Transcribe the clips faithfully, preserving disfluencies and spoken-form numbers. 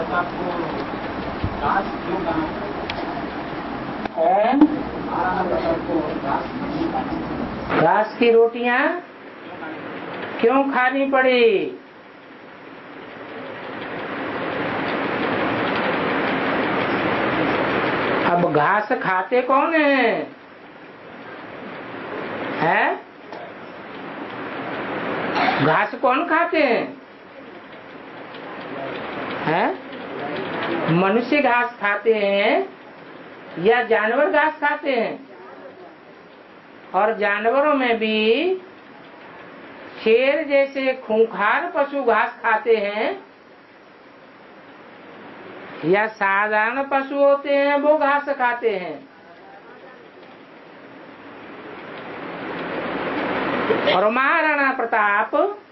घास की रोटियां क्यों खानी पड़ी? अब घास खाते कौन है? हैं? घास कौन खाते हैं? हैं? मनुष्य घास खाते हैं या जानवर घास खाते हैं? और जानवरों में भी शेर जैसे खूंखार पशु घास खाते हैं या साधारण पशु होते हैं वो घास खाते हैं? और महाराणा प्रताप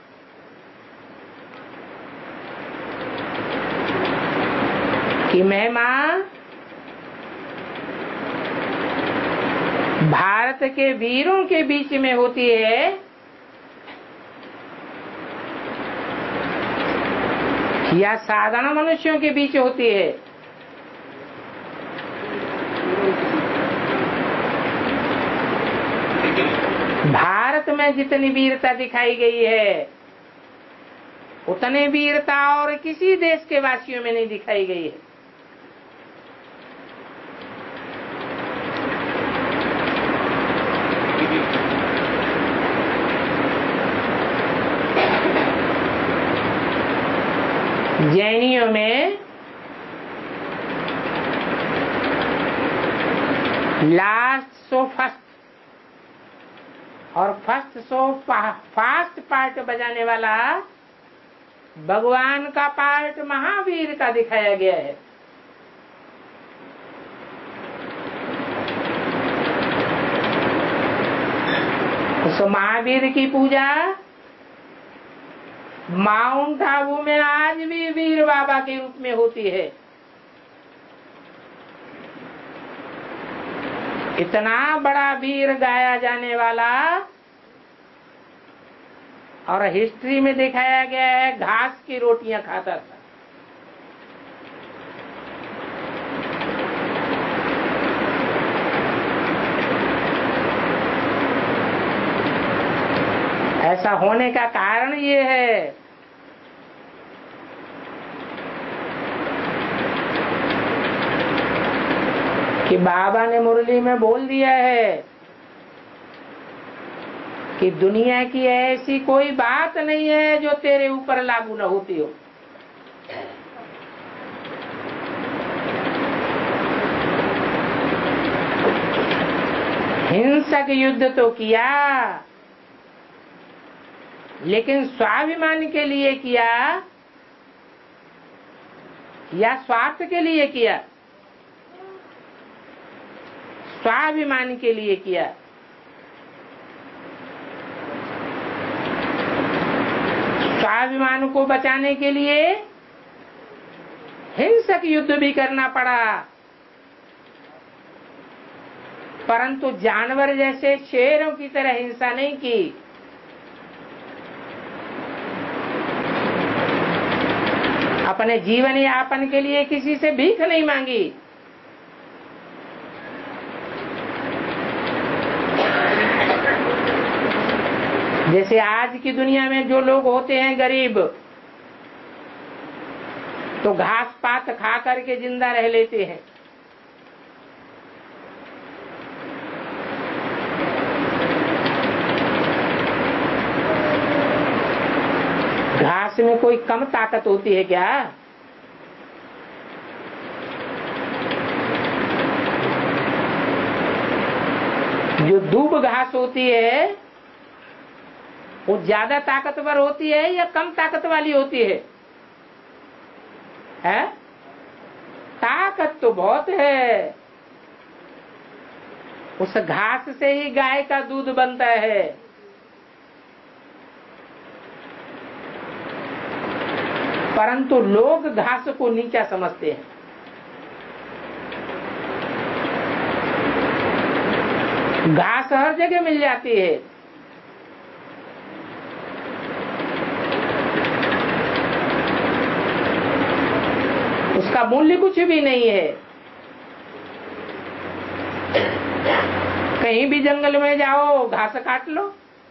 की महिमा भारत के वीरों के बीच में होती है या साधारण मनुष्यों के बीच होती है? भारत में जितनी वीरता दिखाई गई है उतनी वीरता और किसी देश के वासियों में नहीं दिखाई गई है। जैनियों में लास्ट सो फर्स्ट और फर्स्ट सो फास्ट पार्ट बजाने वाला भगवान का पार्ट महावीर का दिखाया गया है। उस महावीर की पूजा माउंट आबू में आज भी वीर बाबा के रूप में होती है। इतना बड़ा वीर गाया जाने वाला और हिस्ट्री में दिखाया गया है घास की रोटियां खाता था। ऐसा होने का कारण ये है कि बाबा ने मुरली में बोल दिया है कि दुनिया की ऐसी कोई बात नहीं है जो तेरे ऊपर लागू न होती हो। हिंसक युद्ध तो किया लेकिन स्वाभिमान के लिए किया या स्वार्थ के लिए किया? स्वाभिमान के लिए किया। स्वाभिमान को बचाने के लिए हिंसक युद्ध भी करना पड़ा, परंतु जानवर जैसे शेरों की तरह हिंसा नहीं की। अपने जीवन यापन के लिए किसी से भीख नहीं मांगी। जैसे आज की दुनिया में जो लोग होते हैं गरीब, तो घास पात खा करके जिंदा रह लेते हैं। घास में कोई कम ताकत होती है क्या? जो दूब घास होती है वो ज्यादा ताकतवर होती है या कम ताकत वाली होती है? है? ताकत तो बहुत है। उस घास से ही गाय का दूध बनता है। परंतु लोग घास को नीचा समझते हैं। घास हर जगह मिल जाती है। उसका मूल्य कुछ भी नहीं है। कहीं भी जंगल में जाओ, घास काट लो,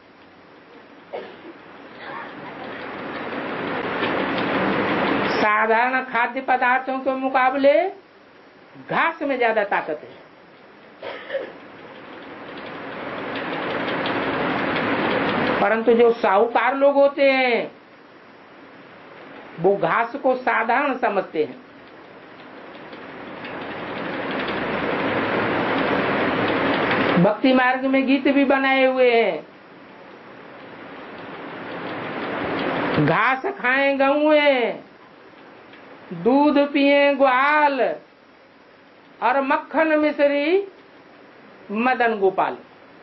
साधारण खाद्य पदार्थों के मुकाबले घास में ज्यादा ताकत है। परंतु जो साहूकार लोग होते हैं वो घास को साधारण समझते हैं। भक्ति मार्ग में गीत भी बनाए हुए हैं, घास खाएं गौए, दूध पिए ग्वाल, और मक्खन मिश्री मदन गोपाल।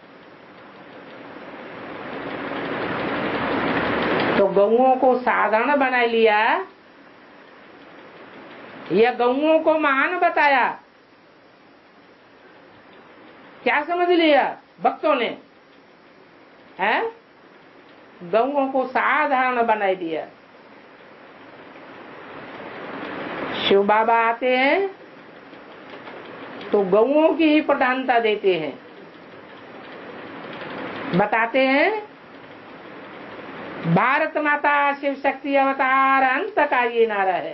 तो गौओं को साधारण बना लिया या गौओं को महान बताया, क्या समझ लिया भक्तों ने? हैं? गौओं को साधारण बना दिया। शिव बाबा आते हैं तो गौओं की ही प्रधानता देते हैं, बताते हैं भारत माता शिव शक्ति अवतार अंत का ये नारा है।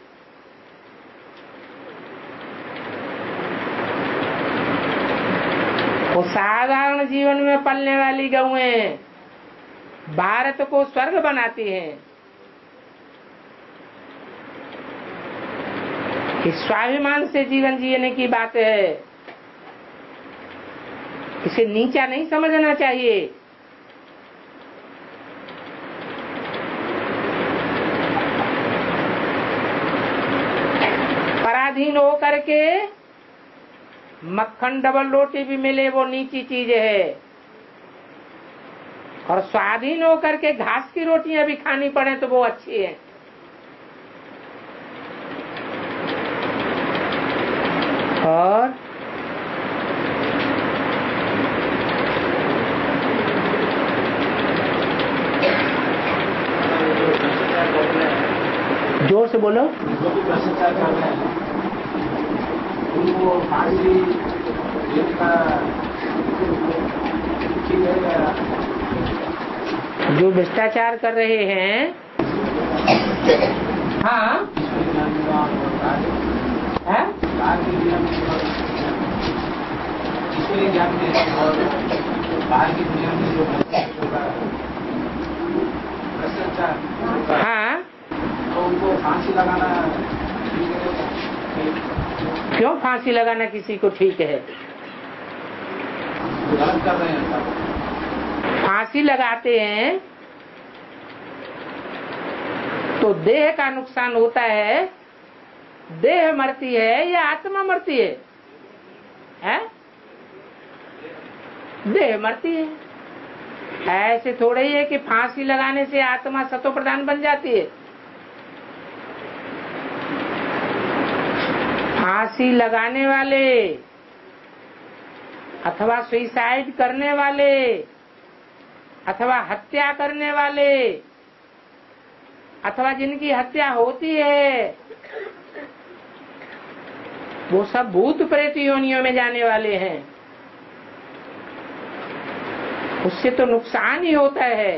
वो साधारण जीवन में पलने वाली गौएं भारत को स्वर्ग बनाती हैं। इस स्वाभिमान से जीवन जीने की बात है, इसे नीचा नहीं समझना चाहिए। पराधीन होकर के मक्खन डबल रोटी भी मिले वो नीची चीज है, और स्वाधीन होकर के घास की रोटियां भी खानी पड़े तो वो अच्छी है। और जोर से बोलो। जो भ्रष्टाचार कर रहे हैं, हाँ है? हाँ, तो उनको फांसी लगाना क्यों फांसी लगाना किसी को ठीक है? गलत कर रहे हैं। फांसी लगाते हैं तो देह का नुकसान होता है, देह मरती है या आत्मा मरती है? हैं? देह मरती है। ऐसे थोड़ा ही है कि फांसी लगाने से आत्मा सतो प्रधान बन जाती है। फांसी लगाने वाले अथवा सुसाइड करने वाले अथवा हत्या करने वाले अथवा जिनकी हत्या होती है वो सब भूत प्रेत योनियों में जाने वाले हैं। उससे तो नुकसान ही होता है,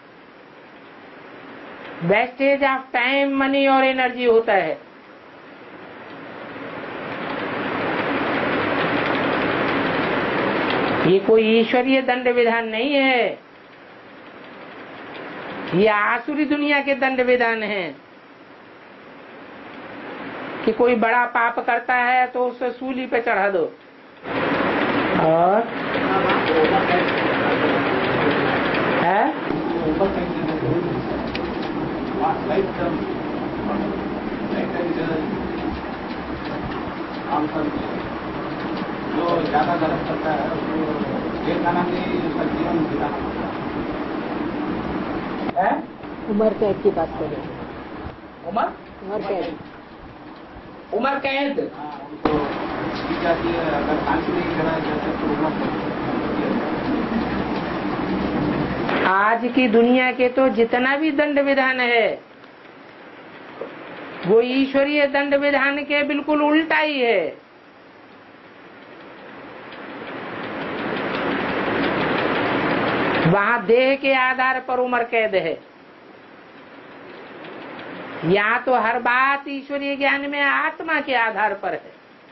वेस्टेज ऑफ टाइम, मनी और एनर्जी होता है। ये कोई ईश्वरीय दंड विधान नहीं है, ये आसुरी दुनिया के दंड विधान है कि कोई बड़ा पाप करता है तो उसे सूली पे चढ़ा दो। और है जो ज्यादा गलत करता है उसको एक खाना में उसका जीवन बिताना है? उम्र कैद की बात करें। उम्र उम्र कैद उम्र कैद उनको दी जाती है। अगर फांसी नहीं कराया जाता तो उम्र आज की दुनिया के तो जितना भी दंड विधान है वो ईश्वरीय दंड विधान के बिल्कुल उल्टा ही है। वहां देह के आधार पर उम्र कैद है। यहाँ तो हर बात ईश्वरीय ज्ञान में आत्मा के आधार पर है।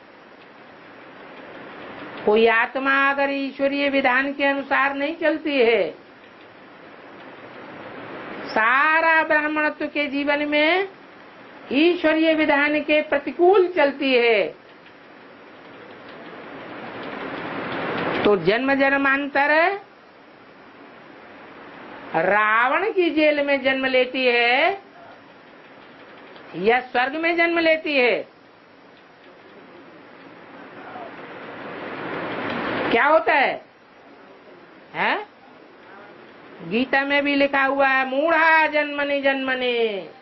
कोई आत्मा अगर ईश्वरीय विधान के अनुसार नहीं चलती है, सारा ब्राह्मणत्व के जीवन में ईश्वरीय विधान के प्रतिकूल चलती है, तो जन्म जन्मांतर रावण की जेल में जन्म लेती है या स्वर्ग में जन्म लेती है? क्या होता है, है? गीता में भी लिखा हुआ है, मूढ़ा जन्मनि जन्मनि।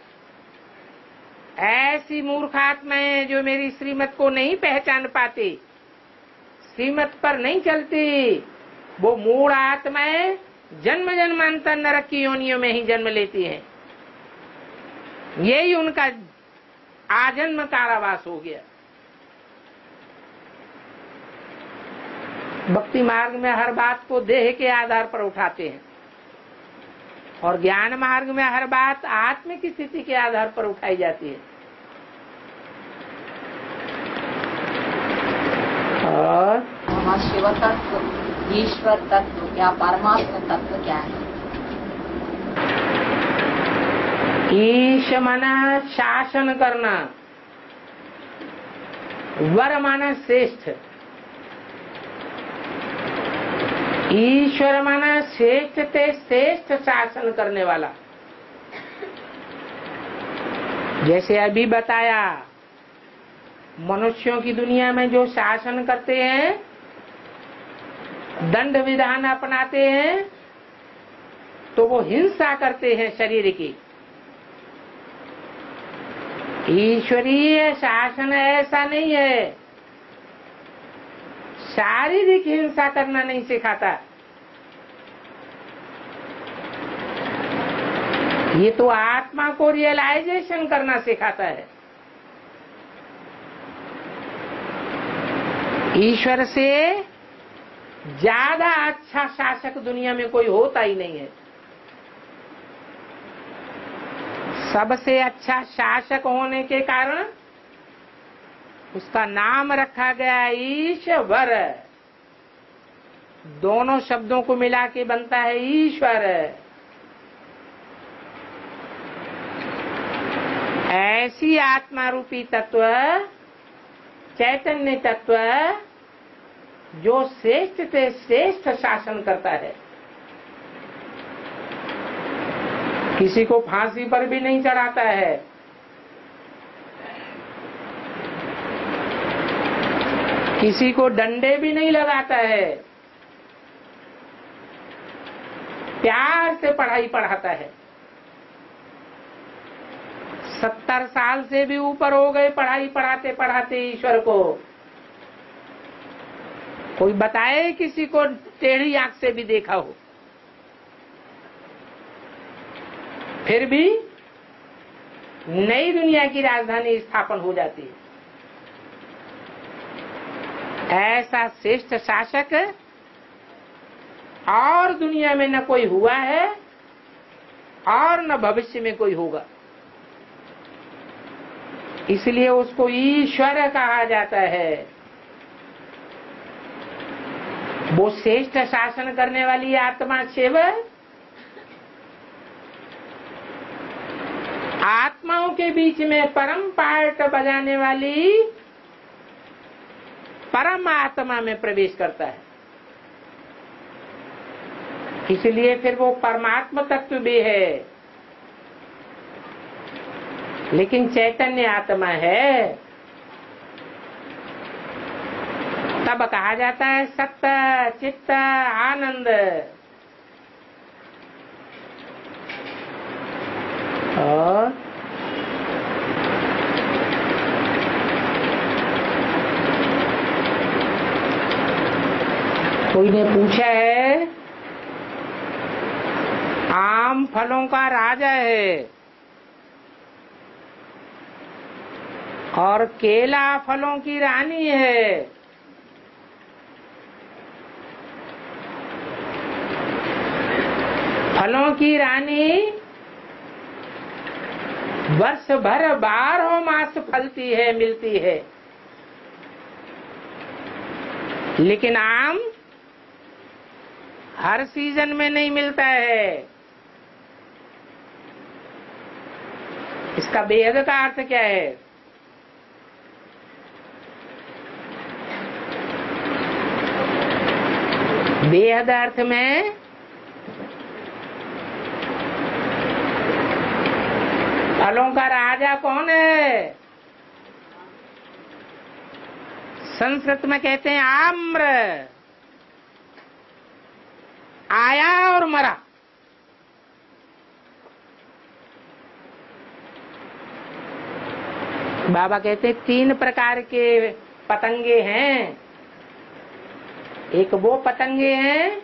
ऐसी मूर्खात्माएं जो मेरी श्रीमत को नहीं पहचान पाती, श्रीमत पर नहीं चलती, वो मूढ़ आत्माएं जन्म जन्मांतर नरक की योनियों में ही जन्म लेती हैं। यही उनका आजन्म कारावास हो गया। भक्ति मार्ग में हर बात को देह के आधार पर उठाते हैं और ज्ञान मार्ग में हर बात आत्म की स्थिति के आधार पर उठाई जाती है। और शिव तत्व, ईश्वर तत्व या परमात्मा तत्व क्या है? ईश माना शासन करना, वर माना श्रेष्ठ, ईश्वर माना श्रेष्ठ ते श्रेष्ठ शासन करने वाला। जैसे अभी बताया, मनुष्यों की दुनिया में जो शासन करते हैं, दंड विधान अपनाते हैं, तो वो हिंसा करते हैं शरीर की। ईश्वरीय शासन ऐसा नहीं है, शारीरिक हिंसा करना नहीं सिखाता। ये तो आत्मा को रियलाइजेशन करना सिखाता है। ईश्वर से ज्यादा अच्छा शासक दुनिया में कोई होता ही नहीं है। सबसे अच्छा शासक होने के कारण उसका नाम रखा गया ईश्वर। दोनों शब्दों को मिला के बनता है ईश्वर। ऐसी आत्मा रूपी तत्व, चैतन्य तत्व जो श्रेष्ठ से श्रेष्ठ शासन करता है, किसी को फांसी पर भी नहीं चढ़ाता है, किसी को डंडे भी नहीं लगाता है, प्यार से पढ़ाई पढ़ाता है। सत्तर साल से भी ऊपर हो गए पढ़ाई पढ़ाते पढ़ाते ईश्वर को। कोई बताए किसी को टेढ़ी आंख से भी देखा हो? फिर भी नई दुनिया की राजधानी स्थापन हो जाती है। ऐसा श्रेष्ठ शासक और दुनिया में न कोई हुआ है और न भविष्य में कोई होगा। इसलिए उसको ईश्वर कहा जाता है। वो श्रेष्ठ शासन करने वाली आत्मा शिव आत्माओं के बीच में परम पार्ट बजाने वाली परम आत्मा में प्रवेश करता है। इसलिए फिर वो परमात्मा तत्व भी है, लेकिन चैतन्य आत्मा है। तब कहा जाता है सत्य चित्त आनंद। और कोई ने पूछा है, आम फलों का राजा है, और केला फलों की रानी है। फलों की रानी वर्ष भर बारह मास फलती है, मिलती है। लेकिन आम हर सीजन में नहीं मिलता है। इसका बेहद का अर्थ क्या है? बेहद अर्थ में फलों का राजा कौन है? संस्कृत में कहते हैं आम्र। आया और मरा। बाबा कहते हैं तीन प्रकार के पतंगे हैं। एक वो पतंगे हैं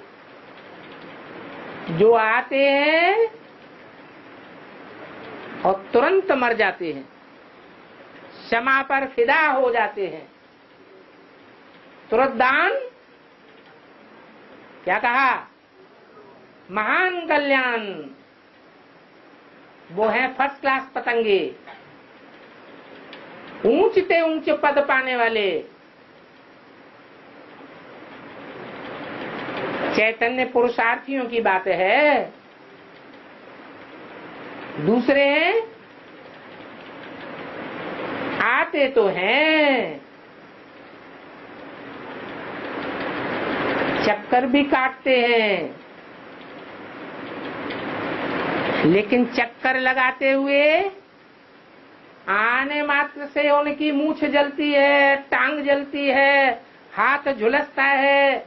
जो आते हैं और तुरंत मर जाते हैं, क्षमा पर फिदा हो जाते हैं। तुरंत दान, क्या कहा? महान कल्याण। वो है फर्स्ट क्लास पतंगे, ऊंचते ऊंचे पद पाने वाले। चैतन्य पुरुषार्थियों की बात है। दूसरे हैं आते तो हैं, चक्कर भी काटते हैं, लेकिन चक्कर लगाते हुए आने मात्र से उनकी मूंछ जलती है, टांग जलती है, हाथ झुलसता है,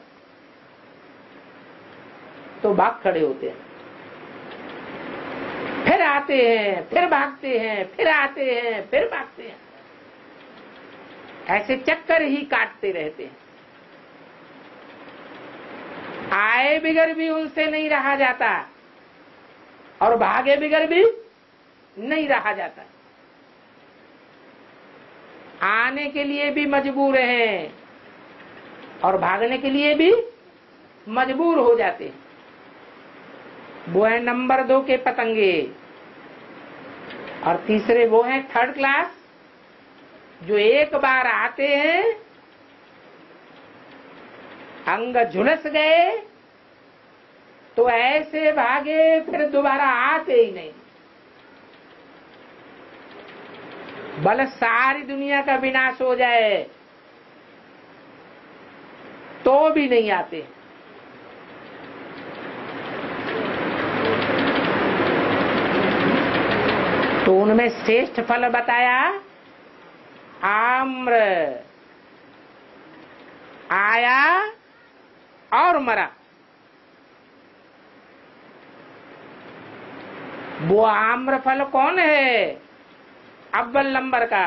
तो भाग खड़े होते हैं। फिर आते हैं, फिर भागते हैं, फिर आते हैं, फिर भागते हैं। ऐसे चक्कर ही काटते रहते हैं। आए बिगर भी उनसे नहीं रहा जाता और भागे बिगर भी नहीं रहा जाता। आने के लिए भी मजबूर हैं और भागने के लिए भी मजबूर हो जाते हैं। वो है नंबर दो के पतंगे। और तीसरे वो हैं थर्ड क्लास, जो एक बार आते हैं, अंग झुलस गए तो ऐसे भागे फिर दोबारा आते ही नहीं। भले सारी दुनिया का विनाश हो जाए तो भी नहीं आते। तो उनमें श्रेष्ठ फल बताया आम्र। आया और मरा। वो आम्र फल कौन है? अव्वल नंबर का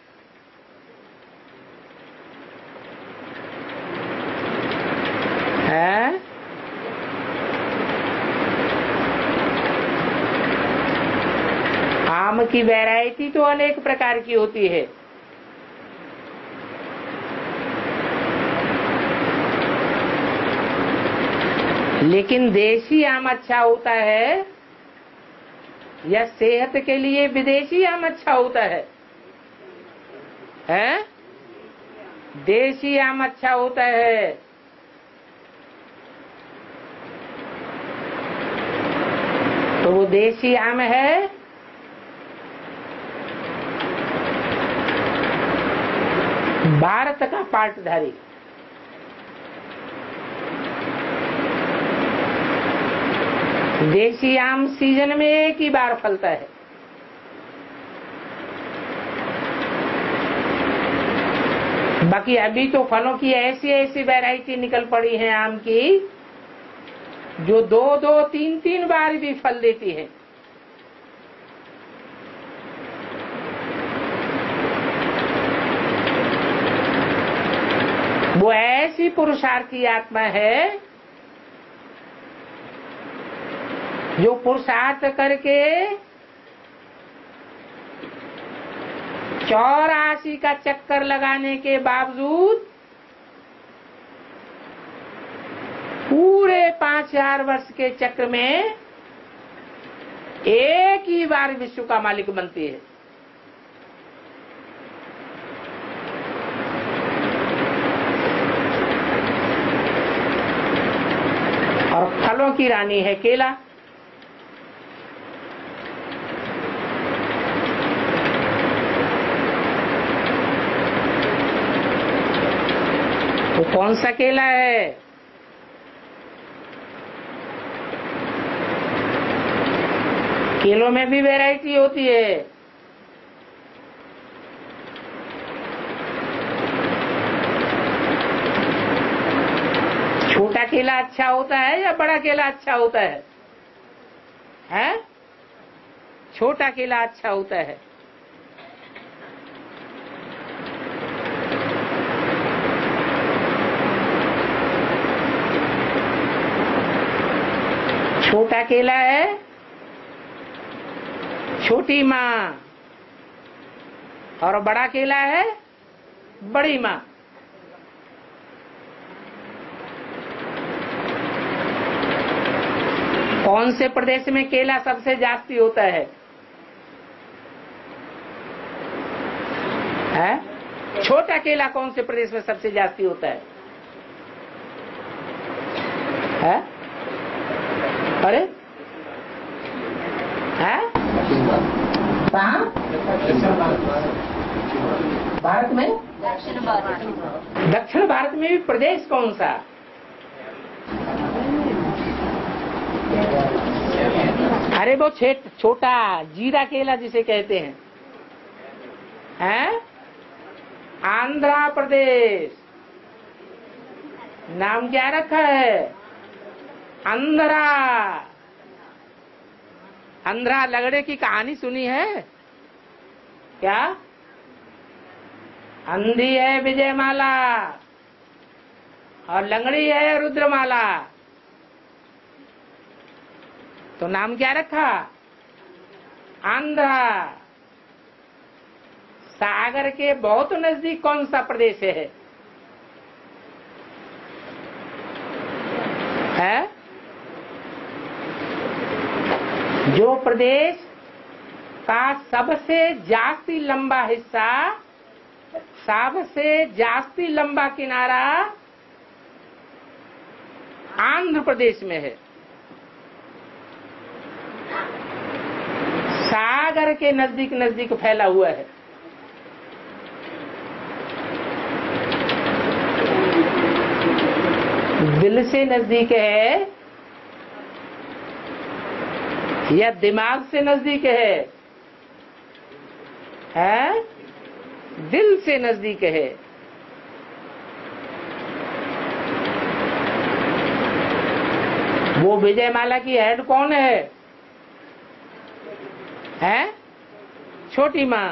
है। आम की वैरायटी तो अनेक प्रकार की होती है। लेकिन देशी आम अच्छा होता है या सेहत के लिए विदेशी आम अच्छा होता है? हैं? देशी आम अच्छा होता है। तो वो देशी आम है भारत का पाटधारी। देशी आम सीजन में एक ही बार फलता है। बाकी अभी तो फलों की ऐसी ऐसी वैरायटी निकल पड़ी है आम की, जो दो दो तीन तीन बार भी फल देती है। वो ऐसी पुरुषार्थी आत्मा है जो पुरुषार्थ करके चौरासी का चक्कर लगाने के बावजूद पूरे पांच हजार वर्ष के चक्र में एक ही बार विश्व का मालिक बनती है। और फलों की रानी है केला। तो कौन सा केला है? केलों में भी वैरायटी होती है। छोटा केला अच्छा होता है या बड़ा केला अच्छा होता है? हैं? छोटा केला अच्छा होता है। छोटा केला है छोटी माँ, और बड़ा केला है बड़ी माँ। कौन से प्रदेश में केला सबसे जास्ती होता है? है? छोटा केला कौन से प्रदेश में सबसे जास्ती होता है? है? अरे है? भारत में दक्षिण भारत। दक्षिण भारत में भी प्रदेश कौन सा? अरे वो छोटा जीरा केला जिसे कहते हैं, हैं? आंध्र प्रदेश। नाम क्या रखा है? आंध्रा। आंध्रा लगड़े की कहानी सुनी है क्या? अंधी है विजयमाला और लंगड़ी है रुद्रमाला। तो नाम क्या रखा? आंध्रा। सागर के बहुत नजदीक कौन सा प्रदेश है? है? जो प्रदेश का सबसे जास्ती लंबा हिस्सा, सबसे जास्ती लंबा किनारा आंध्र प्रदेश में है। सागर के नजदीक नजदीक फैला हुआ है। दिल से नजदीक है या दिमाग से नजदीक है? है? दिल से नजदीक है। वो विजयमाला की हेड कौन है? है? छोटी माँ।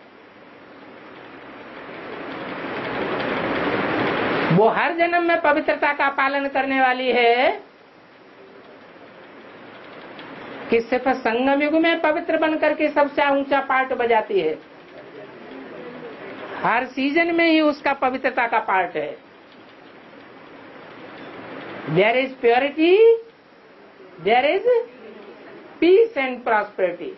वो हर जन्म में पवित्रता का पालन करने वाली है कि सिर्फ संगम युग में पवित्र बन करके सबसे ऊंचा पार्ट बजाती है। हर सीजन में ही उसका पवित्रता का पार्ट है। There is purity, there is peace and prosperity.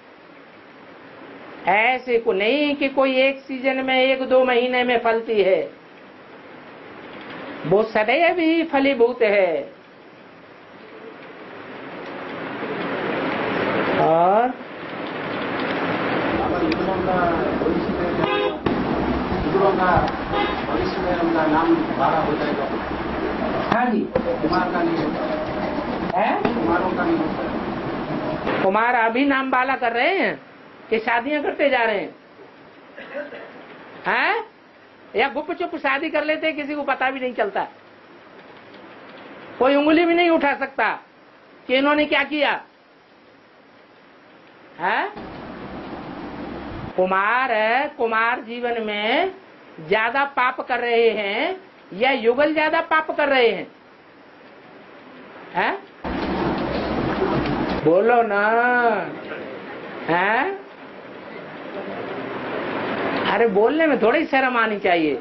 ऐसे को नहीं कि कोई एक सीजन में एक दो महीने में फलती है, वो सदैव ही फलीभूत है। और भविष्य में उनका नाम बारह हो जाएगा। हाँ जी। कुमार का नहीं होता है? कुमारों का नहीं होता। कुमार अभी नाम बाला कर रहे हैं कि शादियां करते जा रहे हैं? हैं? या गुप चुप शादी कर लेते, किसी को पता भी नहीं चलता, कोई उंगली भी नहीं उठा सकता कि इन्होंने क्या किया है? कुमार है, कुमार जीवन में ज्यादा पाप कर रहे हैं या युगल ज्यादा पाप कर रहे हैं? हैं? बोलो ना। हैं? अरे बोलने में थोड़ी शर्म आनी चाहिए।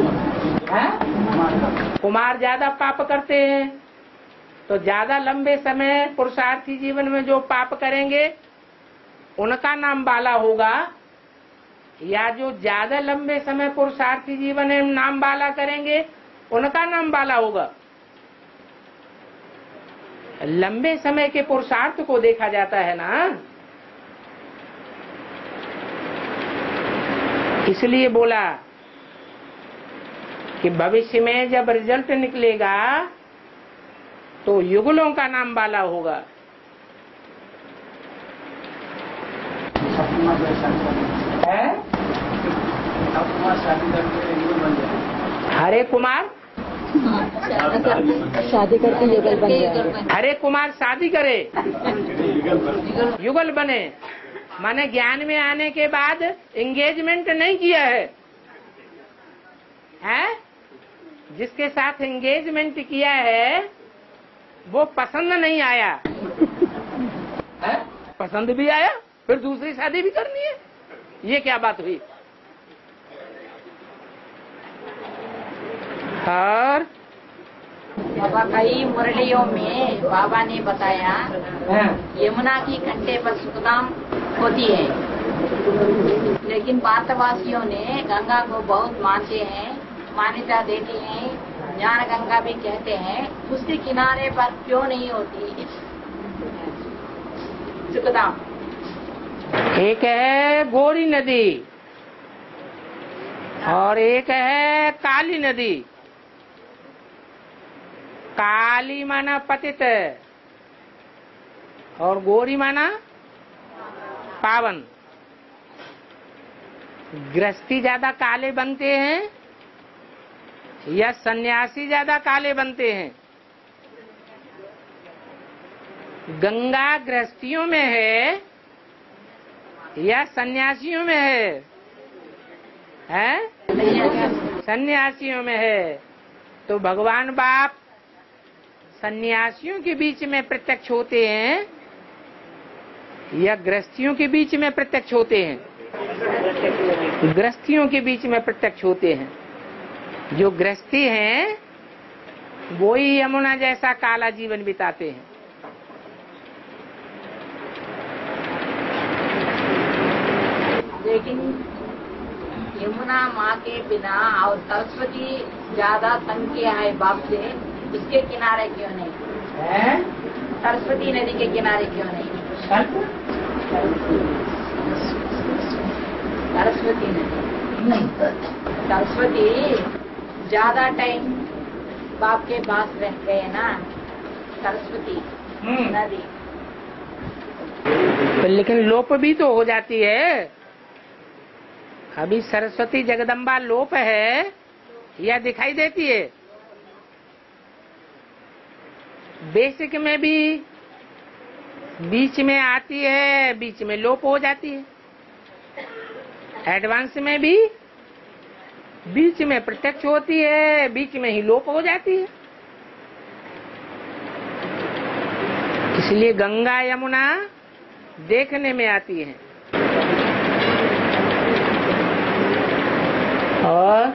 हैं? कुमार ज्यादा पाप करते हैं तो ज्यादा लंबे समय पुरुषार्थी जीवन में जो पाप करेंगे उनका नाम बाला होगा, या जो ज्यादा लंबे समय पुरुषार्थी जीवन में नाम बाला करेंगे उनका नाम बाला होगा। लंबे समय के पुरुषार्थ को देखा जाता है ना, इसलिए बोला कि भविष्य में जब रिजल्ट निकलेगा तो युगलों का नाम बाला होगा। है? हरे कुमार शादी करके युगल बन जाए। हरे कुमार शादी करे युगल बने, माने ज्ञान में आने के बाद एंगेजमेंट नहीं किया है, हैं? जिसके साथ एंगेजमेंट किया है वो पसंद नहीं आया है? पसंद भी आया फिर दूसरी शादी भी करनी है, ये क्या बात हुई? और बाबा कई मुरलियों में बाबा ने बताया यमुना की कंठे पर सुखधाम होती है, लेकिन भारतवासियों ने गंगा को बहुत मानते हैं, मान्यता देते हैं, ज्ञान गंगा भी कहते हैं, उसके किनारे पर क्यों नहीं होती सुखधाम? एक है गोरी नदी और एक है काली नदी। काली माना पतित और गोरी माना पावन। गृहस्थी ज्यादा काले बनते हैं या सन्यासी ज्यादा काले बनते हैं? गंगा गृहस्थियों में है या सन्यासियों में है? हैं? सन्यासियों में है। तो भगवान बाप सन्यासियों के बीच में प्रत्यक्ष होते हैं या गृहस्थियों के बीच में प्रत्यक्ष होते हैं? गृहस्थियों के बीच में प्रत्यक्ष होते हैं। जो गृहस्थी हैं वो ही यमुना जैसा काला जीवन बिताते हैं। लेकिन यमुना माँ के बिना और सरस्वती ज्यादा तंग किया है बाप से, उसके किनारे क्यों नहीं? है? सरस्वती नदी के किनारे क्यों नहीं? सरस्वती नदी सरस्वती ज्यादा टाइम बाप के पास रहते हैं ना, सरस्वती नदी। तो लेकिन लोप भी तो हो जाती है। अभी सरस्वती जगदम्बा लोप है या दिखाई देती है? बेसिक में भी बीच में आती है, बीच में लोप हो जाती है। एडवांस में भी बीच में प्रत्यक्ष होती है, बीच में ही लोप हो जाती है। इसलिए गंगा यमुना देखने में आती है और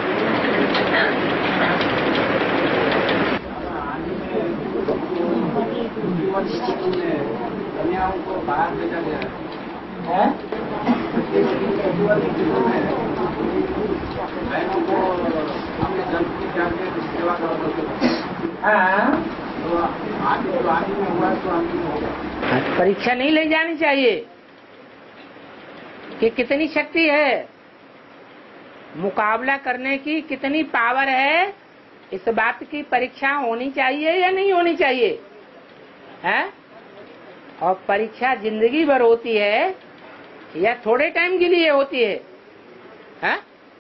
कन्याओं को बाहर भेजा गया है? बहनों को हमने जल की जाके सेवा करा। हाँ, तो आगे जो आगे में हुआ तो आगे होगा। परीक्षा नहीं ले जानी चाहिए कि कितनी शक्ति है, मुकाबला करने की कितनी पावर है, इस बात की परीक्षा होनी चाहिए या नहीं होनी चाहिए? है? और परीक्षा जिंदगी भर होती है या थोड़े टाइम के लिए होती है? है?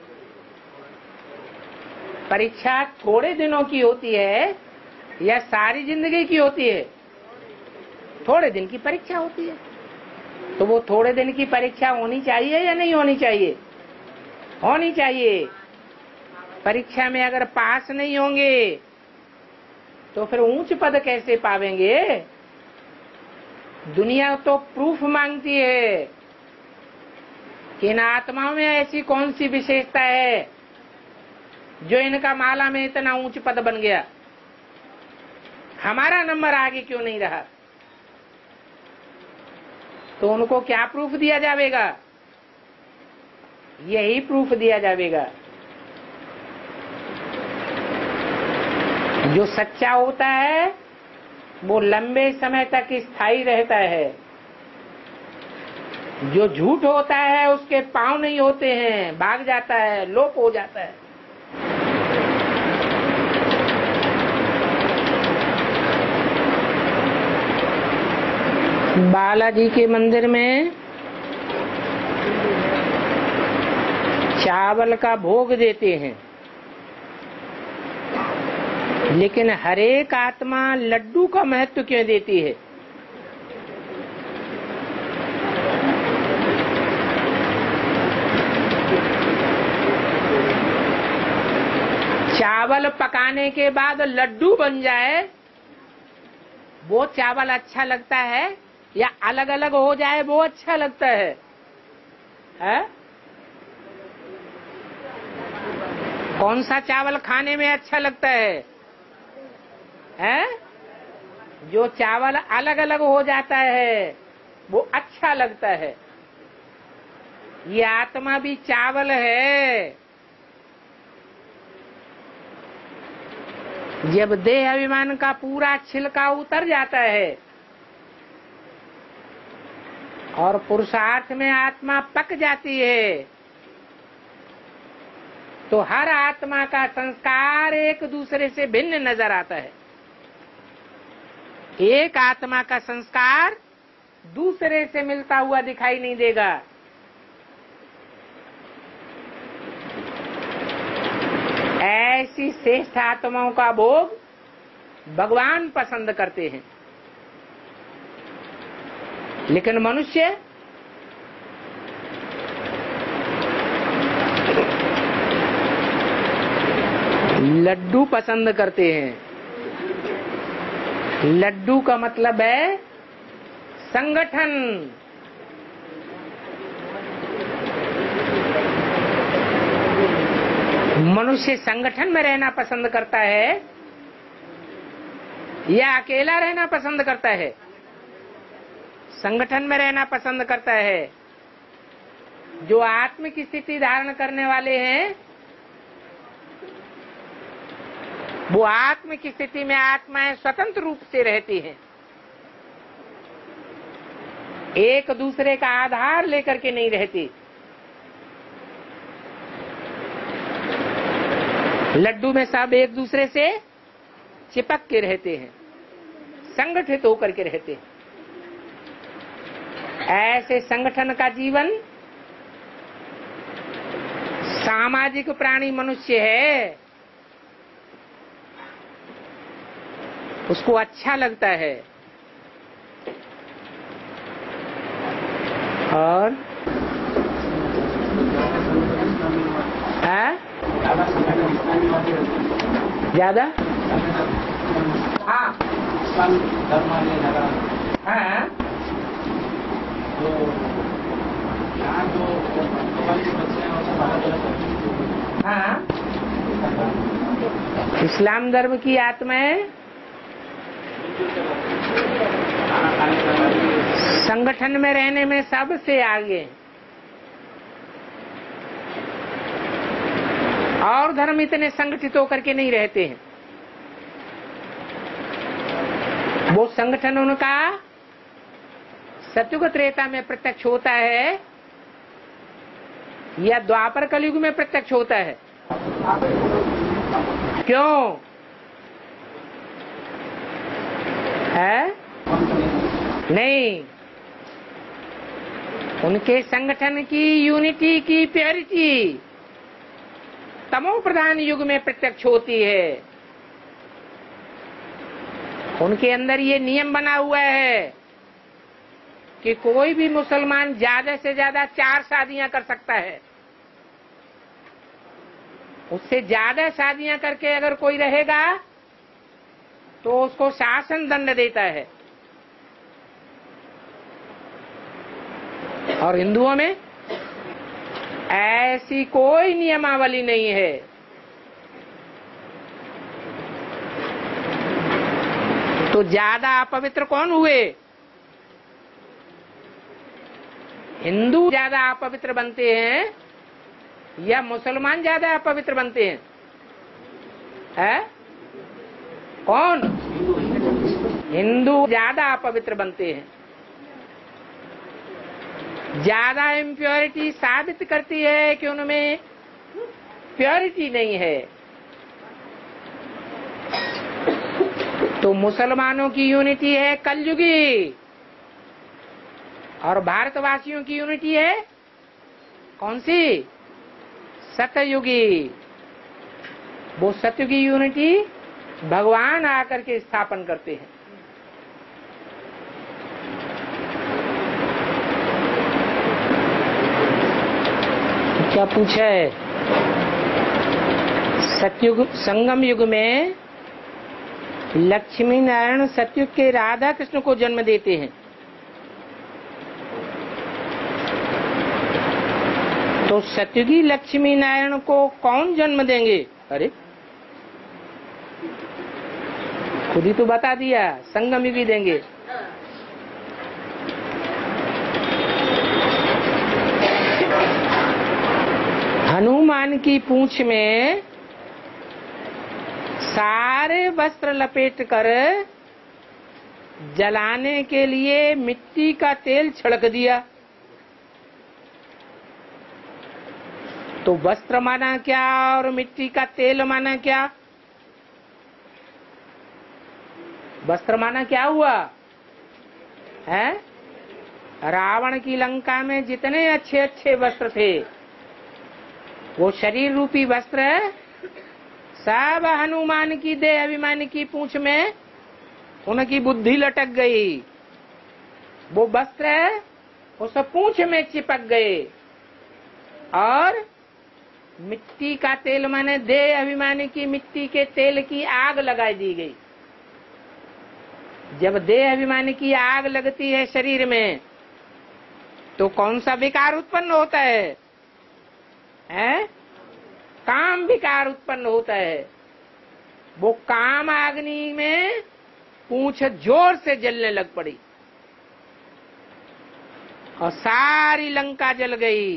परीक्षा थोड़े दिनों की होती है या सारी जिंदगी की होती है? थोड़े दिन की परीक्षा होती है। तो वो थोड़े दिन की परीक्षा होनी चाहिए या नहीं होनी चाहिए? होनी चाहिए। परीक्षा में अगर पास नहीं होंगे तो फिर ऊंच पद कैसे पावेंगे? दुनिया तो प्रूफ मांगती है कि इन आत्माओं में ऐसी कौन सी विशेषता है जो इनका माला में इतना ऊंच पद बन गया, हमारा नंबर आगे क्यों नहीं रहा। तो उनको क्या प्रूफ दिया जाएगा? यही प्रूफ दिया जाएगा। जो सच्चा होता है वो लंबे समय तक स्थायी रहता है, जो झूठ होता है उसके पांव नहीं होते हैं, भाग जाता है, लोप हो जाता है। बालाजी के मंदिर में चावल का भोग देते हैं, लेकिन हरेक आत्मा लड्डू का महत्व क्यों देती है? चावल पकाने के बाद लड्डू बन जाए वो चावल अच्छा लगता है या अलग अलग हो जाए वो अच्छा लगता है, है? कौन सा चावल खाने में अच्छा लगता है? है? जो चावल अलग अलग हो जाता है वो अच्छा लगता है। ये आत्मा भी चावल है। जब देह अभिमान का पूरा छिलका उतर जाता है और पुरुषार्थ में आत्मा पक जाती है तो हर आत्मा का संस्कार एक दूसरे से भिन्न नजर आता है। एक आत्मा का संस्कार दूसरे से मिलता हुआ दिखाई नहीं देगा। ऐसी श्रेष्ठ आत्माओं का भोग भगवान पसंद करते हैं, लेकिन मनुष्य लड्डू पसंद करते हैं। लड्डू का मतलब है संगठन। मनुष्य संगठन में रहना पसंद करता है या अकेला रहना पसंद करता है? संगठन में रहना पसंद करता है। जो आत्म की स्थिति धारण करने वाले हैं वो आत्म की स्थिति में आत्माएं स्वतंत्र रूप से रहती हैं, एक दूसरे का आधार लेकर के नहीं रहती। लड्डू में सब एक दूसरे से चिपक के रहते हैं, संगठित होकर के रहते हैं। ऐसे संगठन का जीवन सामाजिक प्राणी मनुष्य है, उसको अच्छा लगता है। और है ज्यादा हाँ हाँ तो यहाँ जो बच्चे हैं वो अलग अलग हाँ इस्लाम धर्म की आत्माएं संगठन में रहने में सबसे आगे, और धर्म इतने संगठित होकर के नहीं रहते हैं। वो संगठन उनका सतयुग त्रेता में प्रत्यक्ष होता है या द्वापर कलयुग में प्रत्यक्ष होता है? क्यों है? नहीं, उनके संगठन की यूनिटी की प्योरिटी तमो प्रधान युग में प्रत्यक्ष होती है। उनके अंदर ये नियम बना हुआ है कि कोई भी मुसलमान ज्यादा से ज्यादा चार शादियां कर सकता है। उससे ज्यादा शादियां करके अगर कोई रहेगा तो उसको शासन दंड देता है। और हिंदुओं में ऐसी कोई नियमावली नहीं है। तो ज्यादा अपवित्र कौन हुए? हिंदू ज्यादा अपवित्र बनते हैं या मुसलमान ज्यादा अपवित्र बनते हैं? है? कौन? हिंदू ज्यादा अपवित्र बनते हैं। ज्यादा इम्प्योरिटी साबित करती है कि उनमें प्योरिटी नहीं है। तो मुसलमानों की यूनिटी है कलयुगी और भारतवासियों की यूनिटी है कौन सी? सतयुगी। वो सतयुगी यूनिटी भगवान आकर के स्थापन करते हैं। क्या पूछा है? सतयुग संगम युग में लक्ष्मी नारायण सतयुग के राधा कृष्ण को जन्म देते हैं। तो सतयुगी लक्ष्मी नारायण को कौन जन्म देंगे? अरे खुद ही तो बता दिया, संगम युगी देंगे। हनुमान की पूंछ में सारे वस्त्र लपेट कर जलाने के लिए मिट्टी का तेल छिड़क दिया। तो वस्त्र माना क्या और मिट्टी का तेल माना क्या? वस्त्र माना क्या हुआ है? रावण की लंका में जितने अच्छे अच्छे वस्त्र थे वो शरीर रूपी वस्त्र सब हनुमान की देह अभिमान की पूंछ में उनकी बुद्धि लटक गई। वो वस्त्र उस पूंछ में चिपक गए और मिट्टी का तेल माने देह अभिमानी की मिट्टी के तेल की आग लगाई दी गई। जब देह अभिमानी की आग लगती है शरीर में तो कौन सा विकार उत्पन्न होता है? है? काम विकार उत्पन्न होता है। वो काम अग्नि में पूंछ जोर से जलने लग पड़ी और सारी लंका जल गई।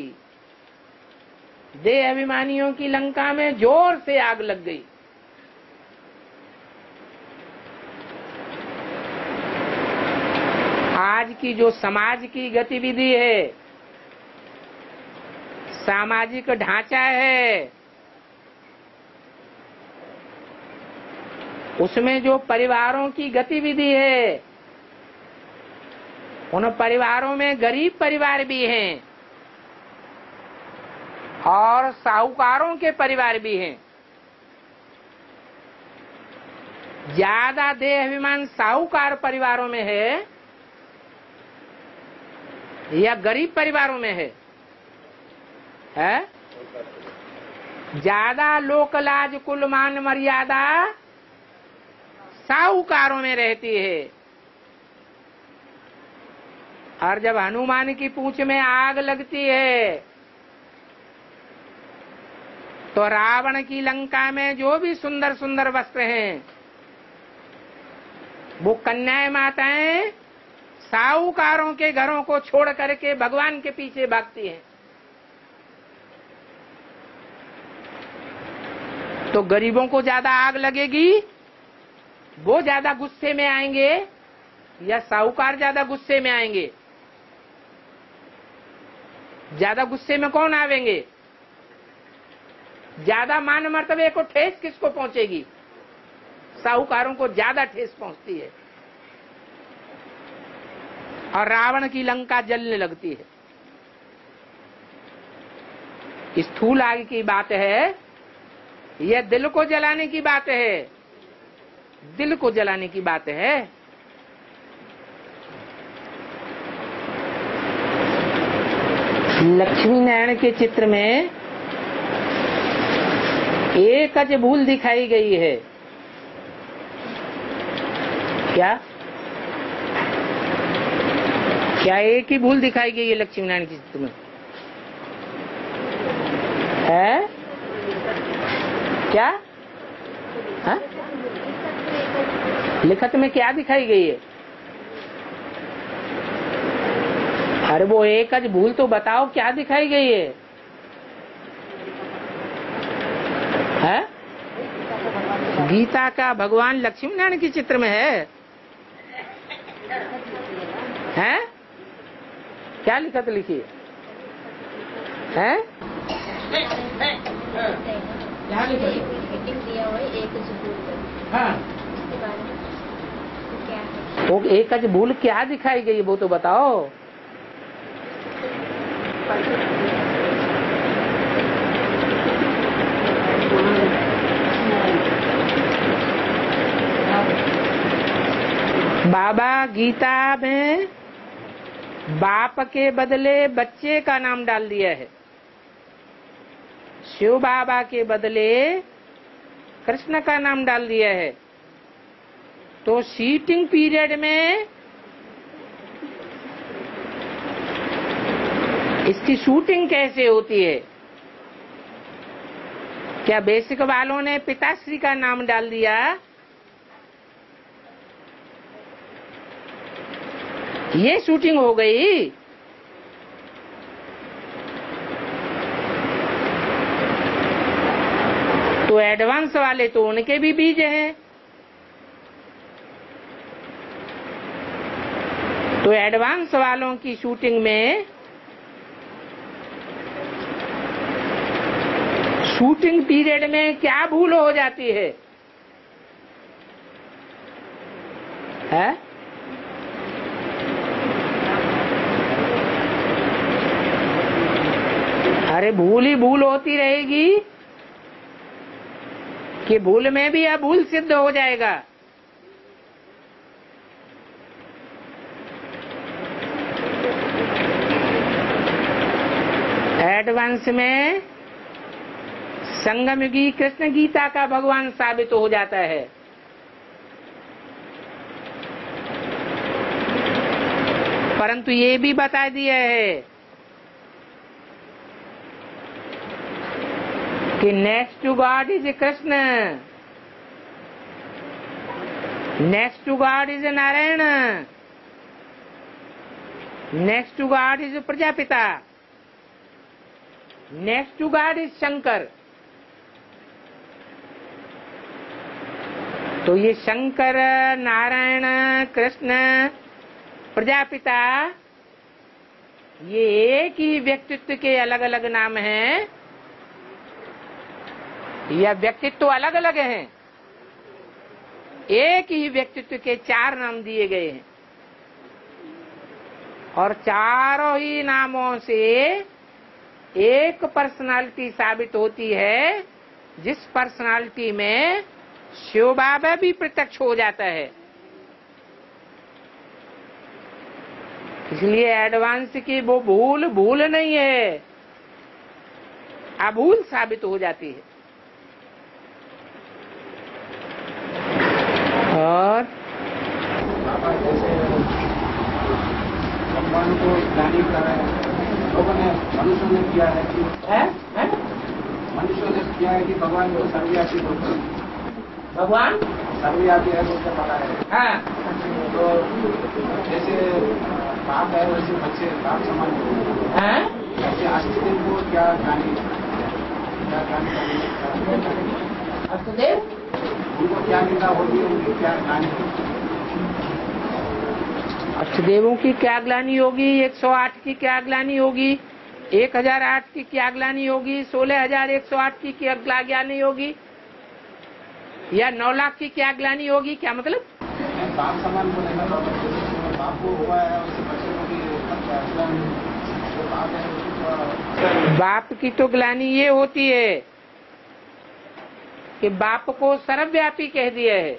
देह अभिमानियों की लंका में जोर से आग लग गई। आज की जो समाज की गतिविधि है, सामाजिक ढांचा है, उसमें जो परिवारों की गतिविधि है, उन परिवारों में गरीब परिवार भी हैं और साहूकारों के परिवार भी हैं। ज्यादा देह अभिमान साहूकार परिवारों में है या गरीब परिवारों में है? है? ज्यादा लोक लाज कुल मान मर्यादा साहूकारों में रहती है और जब हनुमान की पूंछ में आग लगती है तो रावण की लंका में जो भी सुंदर सुंदर वस्त्र हैं वो कन्याएं माताएं साहूकारों के घरों को छोड़ करके भगवान के पीछे भागती हैं। तो गरीबों को ज्यादा आग लगेगी, वो ज्यादा गुस्से में आएंगे या साहूकार ज्यादा गुस्से में आएंगे? ज्यादा गुस्से में कौन आवेंगे? ज्यादा मान मर्तबे को ठेस किसको पहुंचेगी? साहूकारों को ज्यादा ठेस पहुंचती है और रावण की लंका जलने लगती है। स्थूल आग की बात है, यह दिल को जलाने की बात है। दिल को जलाने की बात है। लक्ष्मी नारायण के चित्र में एक अज भूल दिखाई गई है। क्या क्या एक ही भूल दिखाई गई है लक्ष्मी नारायण के चित्र में? क्या हा? लिखत में क्या दिखाई गई है? अरे वो एक अज भूल तो बताओ, क्या दिखाई गई है? है? गीता का भगवान लक्ष्मी नारायण के चित्र में है? हैं? क्या लिखत लिखी है? हैं? क्या लिखा हाँ। वो एक अज भूल क्या दिखाई गई वो तो बताओ। बाबा गीता में बाप के बदले बच्चे का नाम डाल दिया है, शिव बाबा के बदले कृष्ण का नाम डाल दिया है। तो सीटिंग पीरियड में इसकी शूटिंग कैसे होती है? क्या बेसिक वालों ने पिताश्री का नाम डाल दिया? ये शूटिंग हो गई। तो एडवांस वाले तो उनके भी बीज हैं। तो एडवांस वालों की शूटिंग में शूटिंग पीरियड में क्या भूल हो जाती है? है? अरे भूल ही भूल होती रहेगी कि भूल में भी अब भूल सिद्ध हो जाएगा। एडवांस में संगमयुगी कृष्ण गीता का भगवान साबित हो जाता है। परंतु ये भी बता दिया है कि next to God is Krishna, next to God is Narayan, next to God is Prajapita, next to God is Shankar. तो ये शंकर, नारायण, कृष्ण, प्रजापिता ये एक ही व्यक्तित्व के अलग अलग नाम हैं या व्यक्तित्व अलग अलग हैं? एक ही व्यक्तित्व के चार नाम दिए गए हैं और चारों ही नामों से एक पर्सनालिटी साबित होती है, जिस पर्सनालिटी में शिव बाबा भी प्रत्यक्ष हो जाता है। इसलिए एडवांस की वो भूल भूल नहीं है, अभूल साबित हो जाती है। और भगवान को ज्ञानी कराया लोगों ने, मनुष्यों ने किया है कि है? है? मनुष्यों ने किया है कि भगवान को सर्वव्यापी बोलते हैं। भगवान सर्वव्यापी है तो उसको पता है। हाँ। तो जैसे बाप है वैसे बच्चे बाप समान हैं? ऐसे अस्तित्व को क्या ज्ञानी क्या ज्ञानी अस्तुदेव उनको क्या निंदा होगी, उनकी क्या ज्ञानी अष्टदेवों की क्या ग्लानी होगी, एक सौ आठ की क्या ग्लानी होगी, एक हजार आठ की क्या ग्लानी होगी, सोलह हजार एक सौ आठ की क्या ग्लानी होगी, या नौ लाख की क्या ग्लानी होगी? क्या मतलब? बाप समान को नहीं मतलब बाप को हुआ है उससे बच्चे को भी जो बाप है उसको। बाप की तो ग्लानी ये होती है कि बाप को सर्वव्यापी कह दिया है।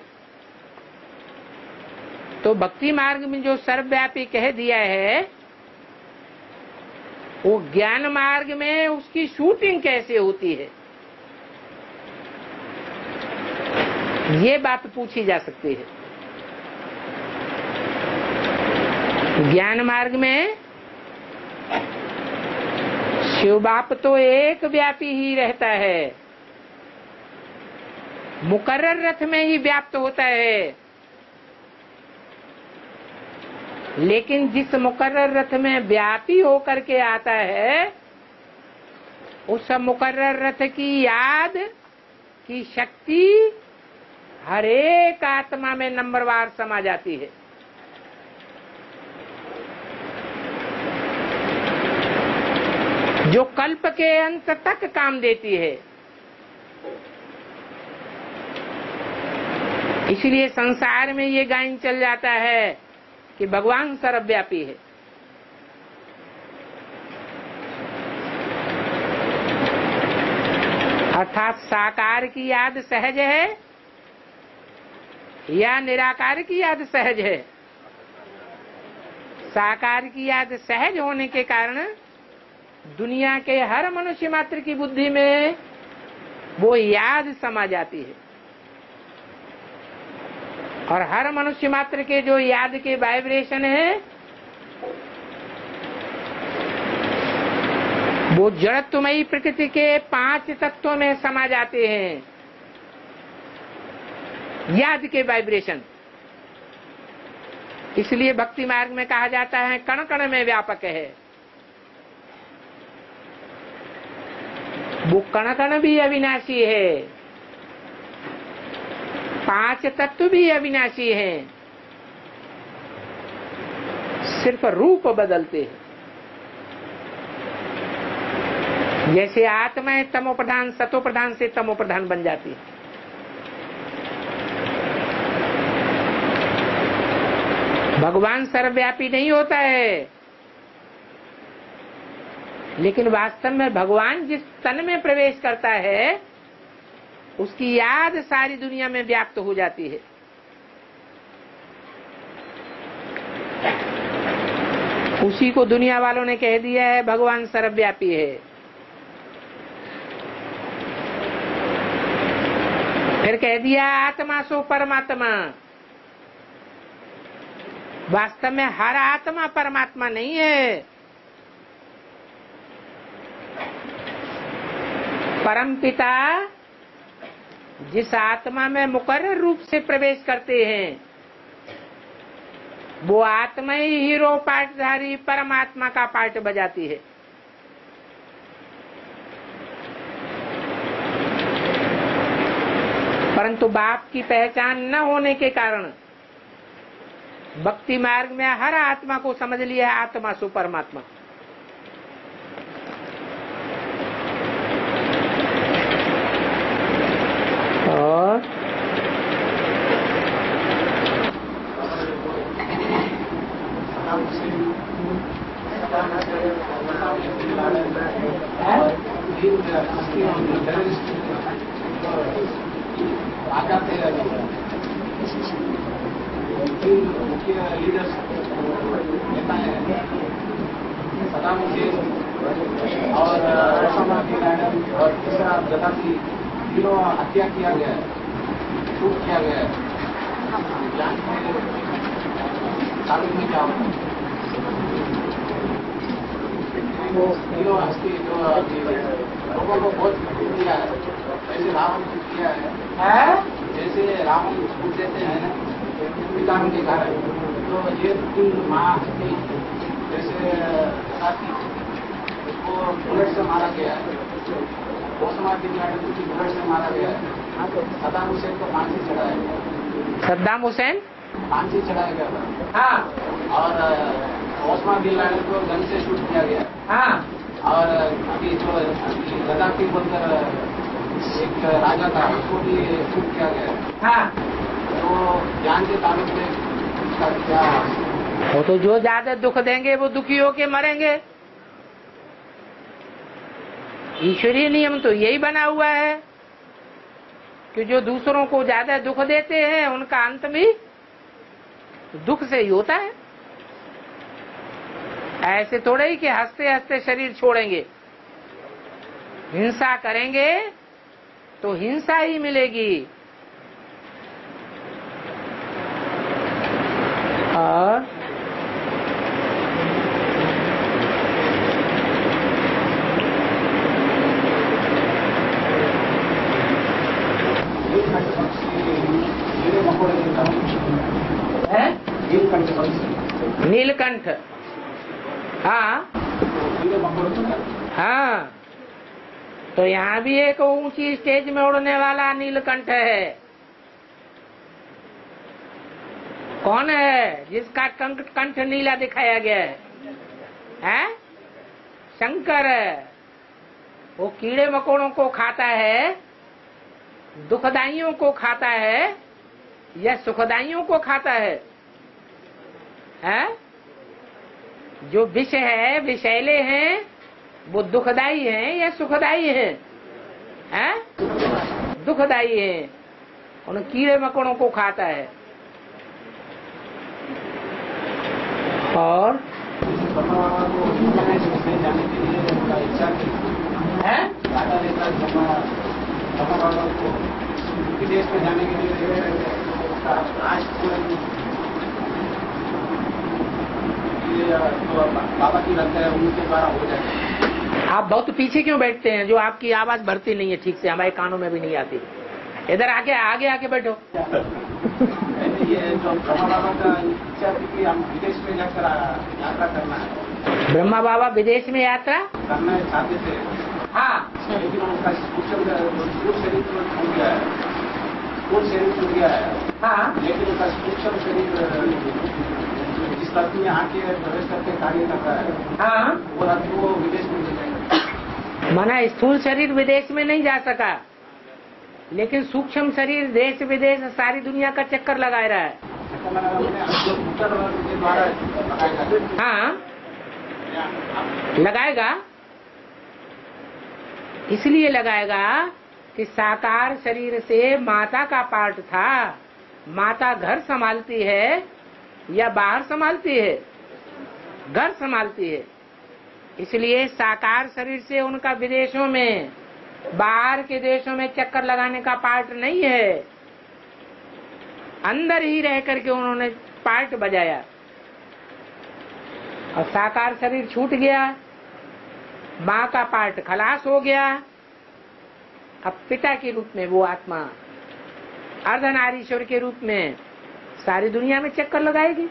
तो भक्ति मार्ग में जो सर्वव्यापी कह दिया है, वो ज्ञान मार्ग में उसकी शूटिंग कैसे होती है, ये बात पूछी जा सकती है। ज्ञान मार्ग में शिव बाप तो एक व्यापी ही रहता है, मुकर्रर रथ में ही व्याप्त होता है, लेकिन जिस मुकर्रर रथ में व्यापी होकर के आता है, उस मुकर्रर रथ की याद की शक्ति हर एक आत्मा में नंबरवार समा जाती है। जो कल्प के अंत तक काम देती है। इसलिए संसार में ये गायन चल जाता है कि भगवान सर्वव्यापी है। अर्थात साकार की याद सहज है या निराकार की याद सहज है। साकार की याद सहज होने के कारण दुनिया के हर मनुष्य मात्र की बुद्धि में वो याद समा जाती है, और हर मनुष्य मात्र के जो याद के वाइब्रेशन है वो जड़त्वमयी प्रकृति के पांच तत्वों में समा जाते हैं। याद के वाइब्रेशन, इसलिए भक्ति मार्ग में कहा जाता है कण कण में व्यापक है। वो कण कण भी अविनाशी है, पांच तत्व भी अविनाशी हैं, सिर्फ रूप बदलते हैं। जैसे आत्माएं तमो प्रधान सतो प्रधान से तमो प्रधान बन जाती है। भगवान सर्वव्यापी नहीं होता है, लेकिन वास्तव में भगवान जिस तन में प्रवेश करता है उसकी याद सारी दुनिया में व्याप्त हो जाती है। उसी को दुनिया वालों ने कह दिया है भगवान सर्वव्यापी है। फिर कह दिया आत्मा सो परमात्मा। वास्तव में हर आत्मा परमात्मा नहीं है। परमपिता जिस आत्मा में मुकर्रर रूप से प्रवेश करते हैं वो आत्मा ही हीरो पाठधारी परमात्मा का पाठ बजाती है। परंतु बाप की पहचान न होने के कारण भक्ति मार्ग में हर आत्मा को समझ लिया है आत्मा सु परमात्मा। और मुख्य लीडर्स नेता है सदाम हुसैन और ओसामा बिन लादेन और तीसरा गद्दाफी, तीनों हत्या किया गया है, शूट किया गया है। जांच में साबित में क्या होगा? तीनों हस्ती जो लोगों को बहुत किया है, जैसे रावण किया है, जैसे रावण छूट देते हैं पिता के कारण, तो ये तीन माँ हस्ती जैसे उसको बुलेट से मारा गया है, ओसामा बिन लादेन को बुलेट से मारा गया है, सद्दाम हुसैन को फांसी चढ़ाया गया। सद्दाम हुसैन फांसी चढ़ाया गया था। हाँ। और ओसामा बिन लादेन को गन से शूट किया गया। हाँ। और अभी जो गद्दाफी बोलकर एक राजा था उसको भी शूट किया गया। हाँ। तो ज्ञान के ताल्लुक में उसका क्या? वो तो जो ज्यादा दुख देंगे वो दुखी होके मरेंगे। ईश्वरीय नियम तो यही बना हुआ है कि जो दूसरों को ज्यादा दुख देते हैं उनका अंत भी दुख से ही होता है। ऐसे थोड़े ही कि हंसते हंसते शरीर छोड़ेंगे। हिंसा करेंगे तो हिंसा ही मिलेगी। और नीलकंठ। हाँ हाँ, तो यहाँ भी एक ऊंची स्टेज में उड़ने वाला नीलकंठ है। कौन है जिसका कंठ कंठ नीला दिखाया गया है? हैं? शंकर है। वो कीड़े मकोड़ों को खाता है, दुखदाइयों को खाता है या सुखदाइयों को खाता है? हैं? जो विष है, विषैले हैं, वो दुखदाई हैं या सुखदाई हैं? हैं? दुखदाई हैं। उन कीड़े मकोड़ों को खाता है। और है विदेश में जाने के लिए बाबा की लगता है उनके द्वारा हो जाए। आप बहुत पीछे क्यों बैठते हैं? जो आपकी आवाज भरती नहीं है ठीक से, हमारे कानों में भी नहीं आती। इधर आके आगे आके बैठो। ये जो ब्रह्मा बाबा का इच्छा थी कि हम विदेश में जाकर यात्रा करना है। ब्रह्मा बाबा विदेश में यात्रा करना चाहते थे। हाँ, लेकिन उनका स्थूल शरीर छूट गया है। स्थूल शरीर छूट गया है। हाँ, लेकिन उनका सूक्ष्म शरीर जिस धरती में आके प्रवेश करके कार्य करता है, हाँ, वो धरती वो विदेश में जाएगा। माना स्थूल शरीर विदेश में नहीं जा सका, लेकिन सूक्ष्म शरीर देश विदेश सारी दुनिया का चक्कर लगा रहा है। हाँ, लगाएगा। इसलिए लगाएगा कि साकार शरीर से माता का पार्ट था। माता घर संभालती है या बाहर संभालती है? घर संभालती है। इसलिए साकार शरीर से उनका विदेशों में, बाहर के देशों में चक्कर लगाने का पार्ट नहीं है। अंदर ही रह करके उन्होंने पार्ट बजाया। और साकार शरीर छूट गया, माँ का पार्ट खलास हो गया। अब पिता के रूप में वो आत्मा अर्धनारीश्वर के रूप में सारी दुनिया में चक्कर लगाएगी।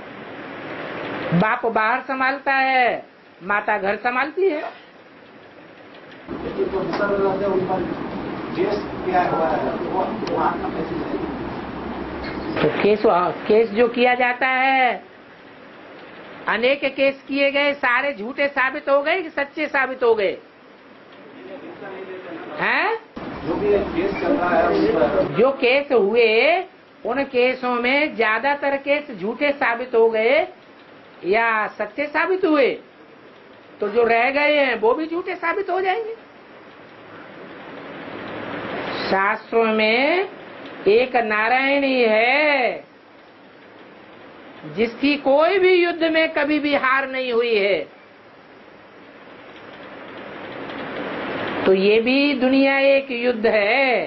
बाप बाहर संभालता है, माता घर संभालती है। तो केस केस जो किया जाता है, अनेक केस किए गए, सारे झूठे साबित हो गए कि सच्चे साबित हो गए हैं? जो भी केस चल रहा है, जो केस हुए उन केसों में ज्यादातर केस झूठे साबित हो गए या सच्चे साबित हुए? तो जो रह गए हैं वो भी झूठे साबित हो जाएंगे। शास्त्रों में एक नारायणी है जिसकी कोई भी युद्ध में कभी भी हार नहीं हुई है। तो ये भी दुनिया एक युद्ध है।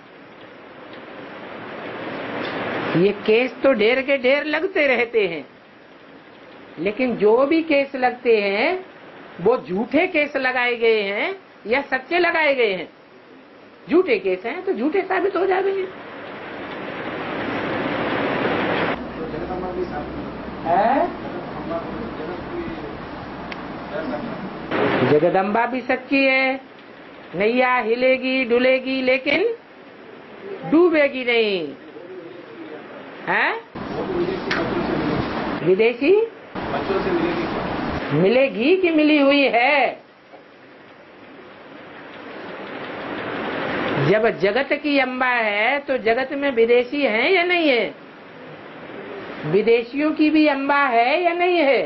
ये केस तो ढेर के ढेर लगते रहते हैं, लेकिन जो भी केस लगते हैं वो झूठे केस लगाए गए हैं या सच्चे लगाए गए हैं? झूठे केस हैं तो झूठे साबित हो जाएंगे। जगदम्बा भी सच्ची है। नैया हिलेगी डुलेगी लेकिन डूबेगी नहीं है। विदेशी बच्चों से मिलेगी मिलेगी कि मिली हुई है? जब जगत की अम्बा है तो जगत में विदेशी है या नहीं है? विदेशियों की भी अम्बा है या नहीं है?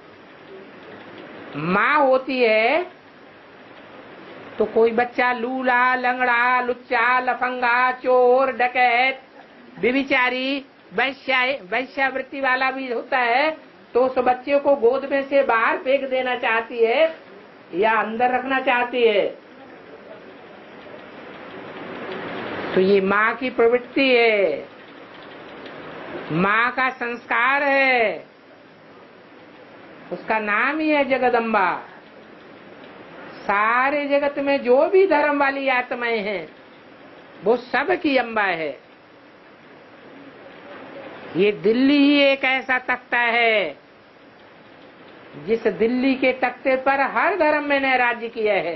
माँ होती है तो कोई बच्चा लूला, लंगड़ा, लुच्चा, लफंगा, चोर, डकैत, व्यभिचारी, वैश्या वैश्यावृत्ति वाला भी होता है, तो उस बच्चे को गोद में से बाहर फेंक देना चाहती है या अंदर रखना चाहती है। तो ये माँ की प्रवृत्ति है, माँ का संस्कार है। उसका नाम ही है जगदम्बा। सारे जगत में जो भी धर्म वाली आत्माएं हैं वो सब की अम्बा है। ये दिल्ली ही एक ऐसा तख्ता है जिस दिल्ली के तख्ते पर हर धर्म में ने राज्य किया है।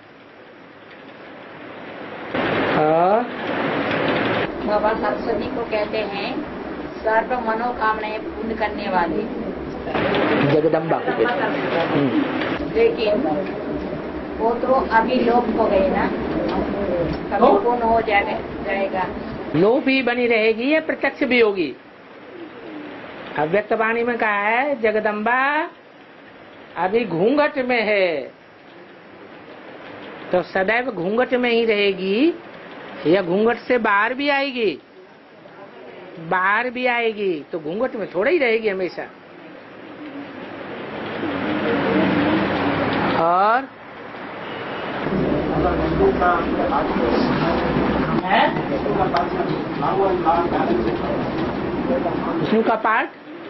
और बाबा सरस्वती को कहते हैं सर्व मनोकामनाएं पूर्ण करने वाले, जगदम्बा को कहते हैं। लेकिन वो तो अभी लोप हो गए ना, कभी पूर्ण हो जाएगा। लोप भी बनी रहेगी या प्रत्यक्ष भी होगी। अव्यक्त वाणी में कहा है जगदम्बा अभी घूंघट में है, तो सदैव घूंघट में ही रहेगी या घूंघट से बाहर भी आएगी? बाहर भी आएगी तो घूंघट में थोड़ा ही रहेगी हमेशा। और विष्णु का पाठ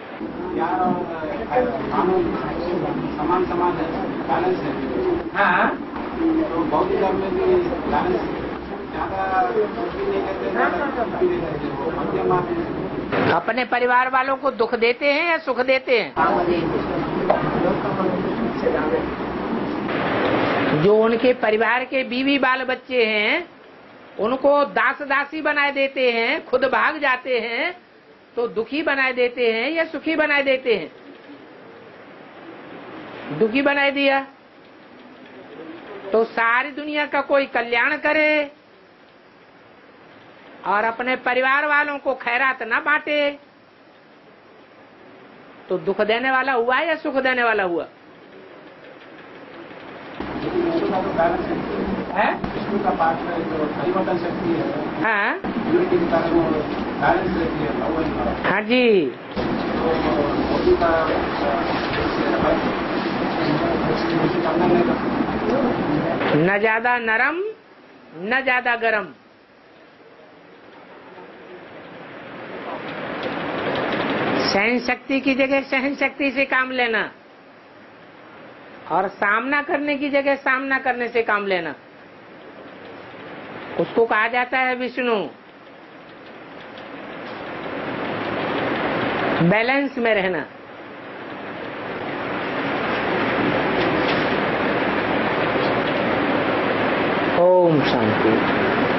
समान समान है, बैलेंस है। हाँ, तो बौद्ध धर्म में भी बैलेंस है, ज्यादा भी नहीं करते, भी नहीं करते, मध्यम मार्ग। अपने परिवार वालों को दुख देते हैं या सुख देते हैं? जो उनके परिवार के बीवी बाल बच्चे हैं उनको दास दासी बनाए देते हैं, खुद भाग जाते हैं, तो दुखी बनाए देते हैं या सुखी बनाए देते हैं? दुखी बनाए दिया तो सारी दुनिया का कोई कल्याण करे और अपने परिवार वालों को खैरात न बांटे तो दुख देने वाला हुआ या सुख देने वाला हुआ? है? का पाठ में जो परिवर्तन शक्ति है, हाँ यूनिटी के कारण वो बैलेंस रहती है। हाँ जी, तो मोदी का अंदर नहीं कर सकते, न ज्यादा नरम न ज्यादा गरम। सहन शक्ति की जगह सहन शक्ति से काम लेना और सामना करने की जगह सामना करने से काम लेना, उसको कहा जाता है विष्णु। बैलेंस में रहना। ओम शांति।